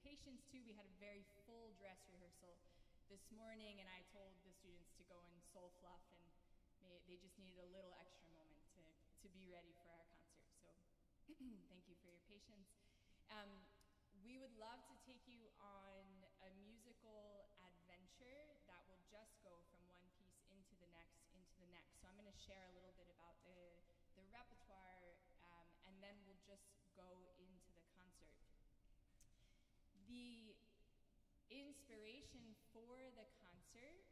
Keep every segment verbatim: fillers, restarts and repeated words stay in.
patience too. We had a very full dress rehearsal this morning, and I told the students to go in soul fluff, and they, they just needed a little extra moment to, to be ready for our concert. So thank you for your patience. Um, we would love to take you on a musical adventure that will just go from one piece into the next, into the next. So I'm going to share a little bit about the, the repertoire, um, and then we'll just go into the concert. The inspiration for the concert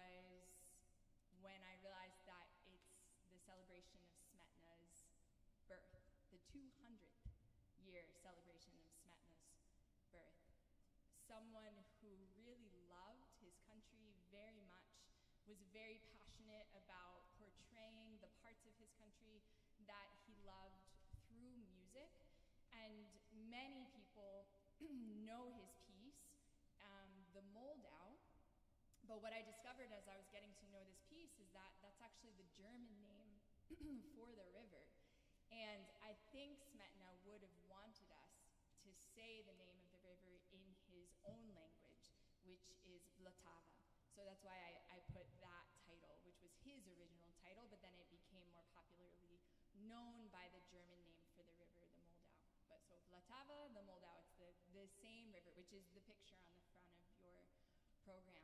was when I realized that it's the celebration of Smetana's birth, the two hundredth year celebration of Smetana's birth. Someone who really loved his country very much, was very passionate about portraying the parts of his country that he loved through music, and many people know his piece, um, the Moldau, but what I discovered as I was getting to know this piece is that that's actually the German name for the river. And I think Smetana would have wanted us to say the name of the river in his own language, which is Vltava. So that's why I, I put that title, which was his original title, but then it became more popularly known by the German name for the river, the Moldau. But so Vltava, the Moldau, it's the, the same river, which is the picture on the front of your program.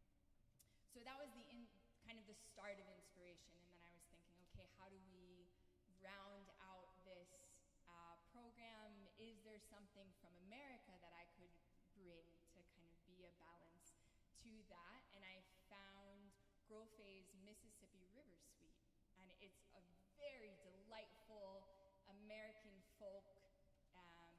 So that was the in, kind of the start of inspiration, and then I was thinking, okay, how do we round out this uh, program? Is there something from America that I could bring to kind of be a balance to that? And I found Grofé's Mississippi River Suite, and it's a very delightful American folk um,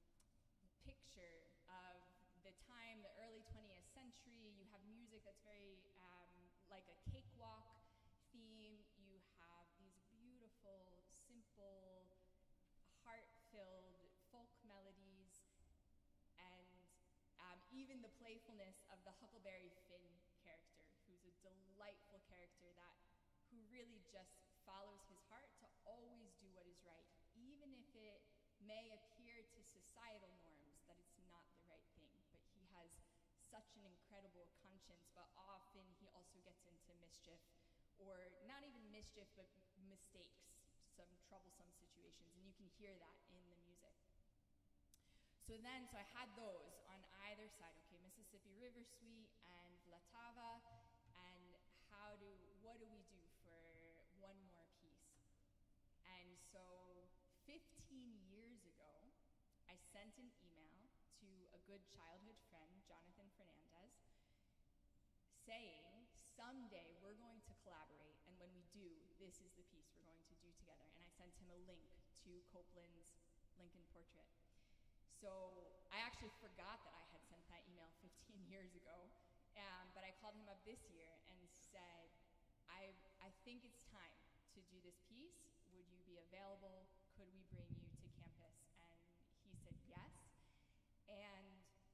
picture of the time, the early twentieth century. You have music that's very um, like a cakewalk theme. You have these beautiful, simple, heart-filled folk melodies, and um, even the playfulness of the Huckleberry Finn character, who's a delightful character that who really just follows his heart to always do what is right, even if it may appear to societal norms that it's not the right thing. But he has such an incredible conscience, but often he also gets into mischief, or not even mischief, but mistakes, some troublesome situations, and you can hear that in the music. So then, so I had those on either side, okay, Mississippi River Suite and Vltava, and how do, what do we do for one more piece? And so fifteen years ago, I sent an email to a good childhood friend, Jonathan Fernandez, saying, someday we're going to collaborate, and when we do, this is the piece we're going to do together. And I sent him a link to Copland's Lincoln Portrait. So I actually forgot that I had sent that email fifteen years ago, um, but I called him up this year and said, I, I think it's time to do this piece. Would you be available? Could we bring you to campus? And he said yes. And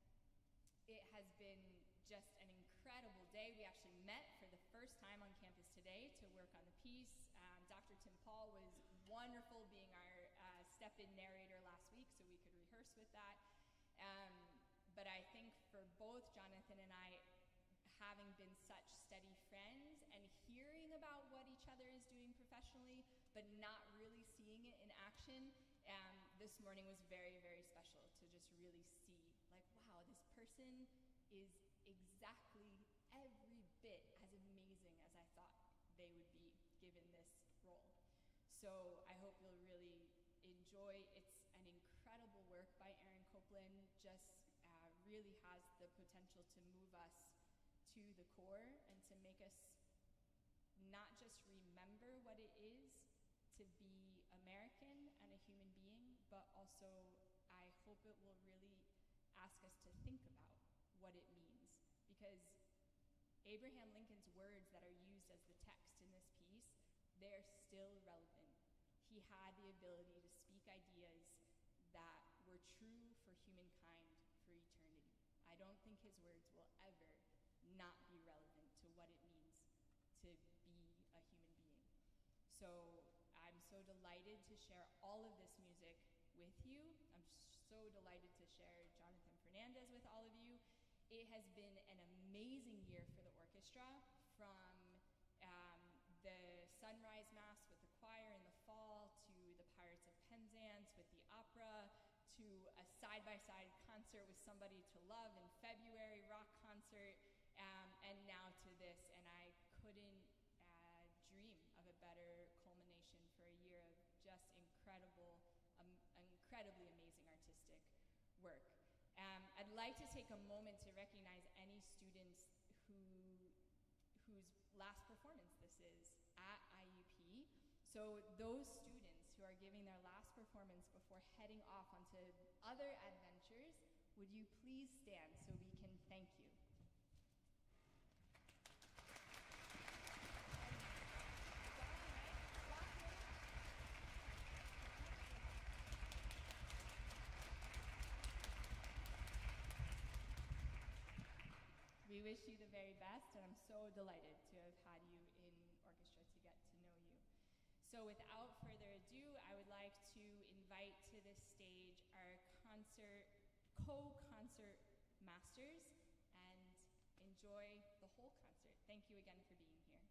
it has been just an incredible day. We actually met for the first time on campus today to work on the piece. Um, Doctor Tim Paul was wonderful being our uh, step-in narrator last week, so we could rehearse with that. Um, but I think for both Jonathan and I, having been such steady friends and hearing about what each other is doing professionally, but not really seeing it in action, um, this morning was very, very special to just really see, like, wow, this person is exactly every bit as amazing as I thought they would be given this role. So I hope you'll really enjoy. It's an incredible work by Aaron Copland, just uh, really has the potential to move us to the core and to make us not just remember what it is to be American and a human being, but also I hope it will really ask us to think about what it means, because Abraham Lincoln's words that are used as the text in this piece, they're still relevant. He had the ability to speak ideas that were true for humankind for eternity. I don't think his words will ever not be relevant to what it means to be a human being. So I'm so delighted to share all of this music with you. I'm so delighted to share Jonathan Fernandez with all of you. It has been an amazing year for the orchestra, from um, the Sunrise Mass with the choir in the fall, to the Pirates of Penzance with the opera, to a side-by-side concert with Somebody to Love in February, rock concert, um, and now to this. And I couldn't uh, dream of a better culmination for a year of just incredible, um, incredibly amazing artistic work. Um, I'd like to take a moment to recognize any students who, whose last performance this is at I U P. So those students who are giving their last performance before heading off onto other adventures, would you please stand so we can thank you? We wish you the very best, and I'm so delighted to have had you in orchestra to get to know you. So without further ado, I would like to invite to this stage our concert, co-concert masters, and enjoy the whole concert. Thank you again for being here.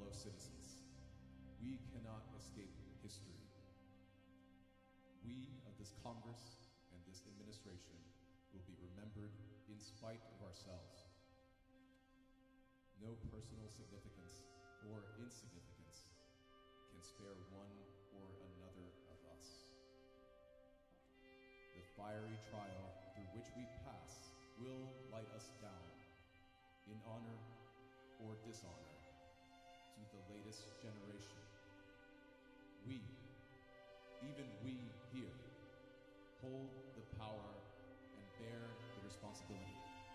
fellow citizens, we cannot escape history. We of this Congress and this administration will be remembered in spite of ourselves. No personal significance or insignificance can spare one or another of us. The fiery trial through which we pass will light us down in honor or dishonor to the latest generation. We, even we here, hold the power and bear the responsibility.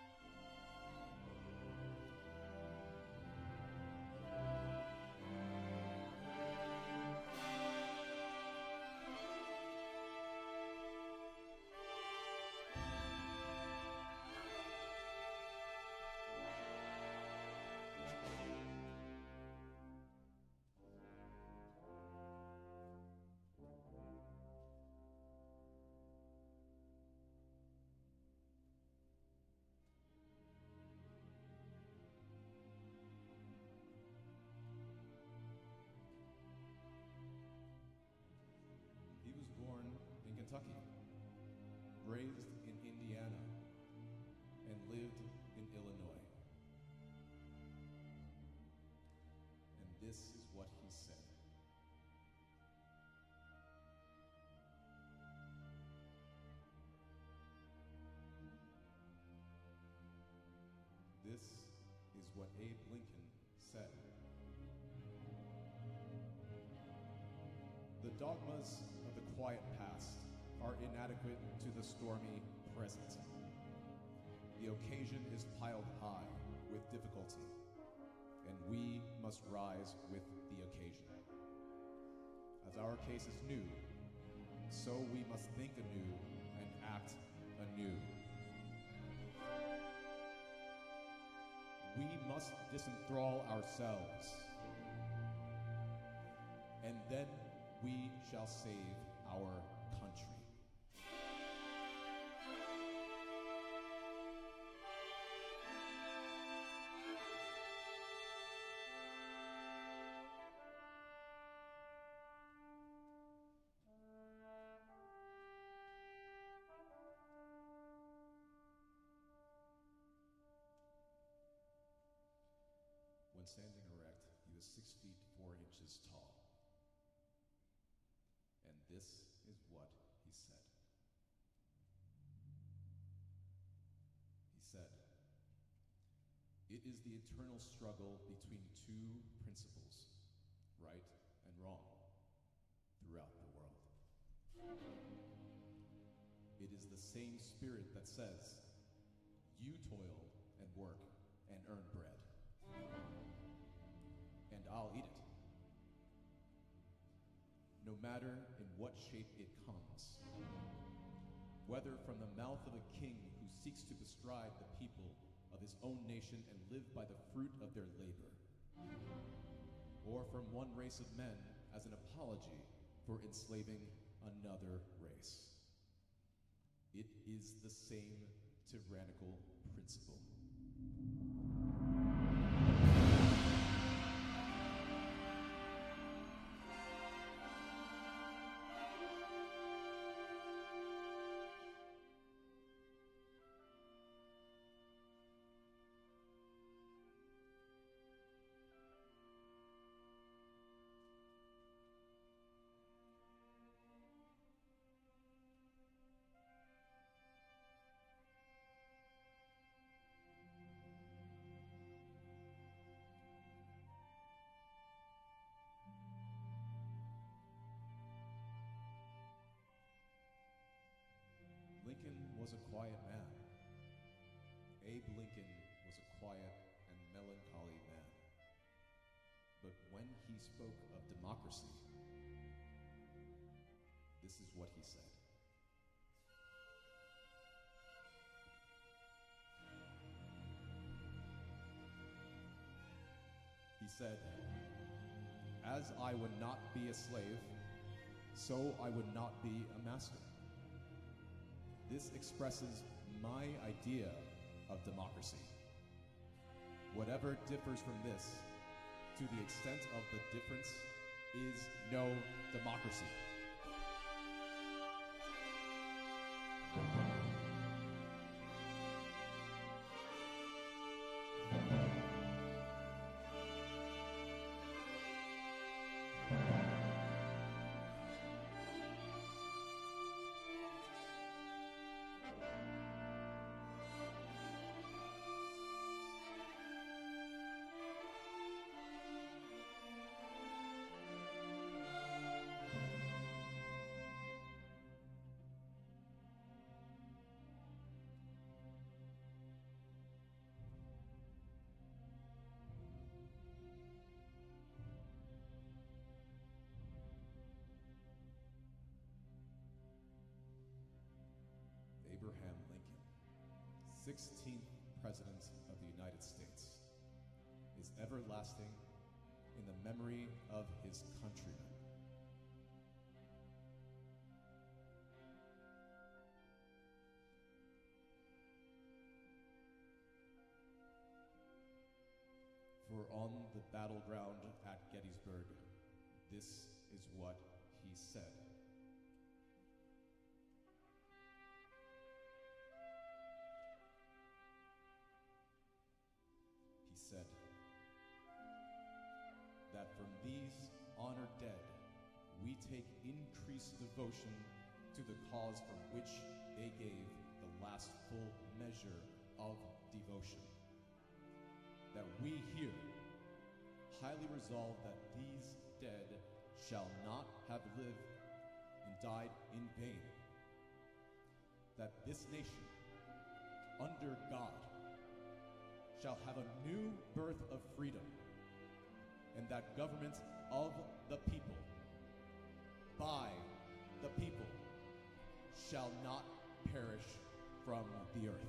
Kentucky, raised in Indiana, and lived in Illinois. And this is what he said. This is what Abe Lincoln said. The dogmas of the quiet past are inadequate to the stormy present. The occasion is piled high with difficulty, and we must rise with the occasion. As our case is new, so we must think anew and act anew. We must disenthrall ourselves, and then we shall save our country. When standing erect, he was six feet four inches tall. And this is what he said. He said, "It is the eternal struggle between two principles, right and wrong, throughout the world. It is the same spirit that says, you toil and work and earn bread, and I'll eat it, no matter in what shape it comes, whether from the mouth of a king who seeks to bestride the people of his own nation and live by the fruit of their labor, or from one race of men as an apology for enslaving another race. It is the same tyrannical principle." Lincoln was a quiet man. Abe Lincoln was a quiet and melancholy man. But when he spoke of democracy, this is what he said. He said, "As I would not be a slave, so I would not be a master. This expresses my idea of democracy. Whatever differs from this to the extent of the difference is no democracy. Abraham Lincoln, sixteenth President of the United States, is everlasting in the memory of his countrymen. For on the battleground at Gettysburg, this is what he said. He said that from these honored dead, we take increased devotion to the cause from which they gave the last full measure of devotion. That we here highly resolve that these dead shall not have lived and died in vain. That this nation, under God, shall have a new birth of freedom, and that government of the people, by the people, shall not perish from the earth.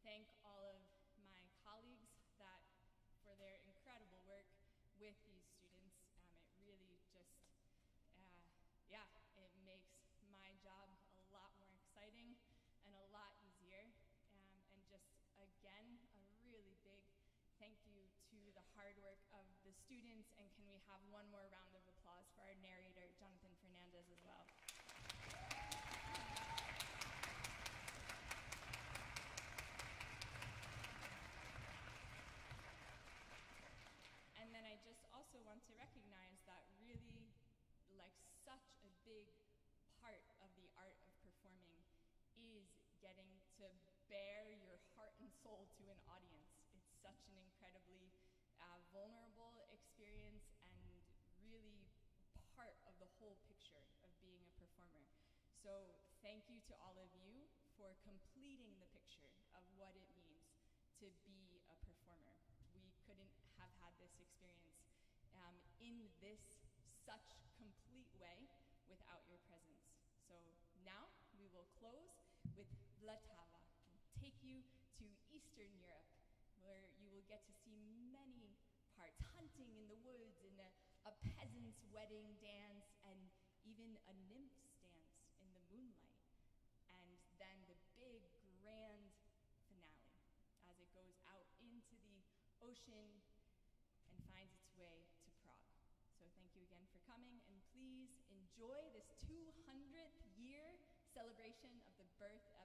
thank all of my colleagues that for their incredible work with these students. Um, it really just, uh, yeah, it makes my job a lot more exciting and a lot easier. Um, and just, again, a really big thank you to the hard work of the students. And can we have one more round of applause for our narrator, Jonathan Fernandez, as well. And then I just also want to recognize that really, like, such a big part of the art of performing is getting to bare your heart and soul to an audience. It's such an incredibly uh, vulnerable experience and really part of the whole picture of being a performer. So thank you to all of you for completing the picture of what it means to be a performer. We couldn't have had this experience um, in this such complete way without your presence. So now we will close with Vltava, take you to Eastern Europe, where you will get to see many parts, hunting in the woods, and a, a peasant's wedding dance, and even a nymph's dance in the moonlight. And then the big, grand finale as it goes out into the ocean and finds its way to Prague. So thank you again for coming, and please enjoy this two hundredth year celebration of the birth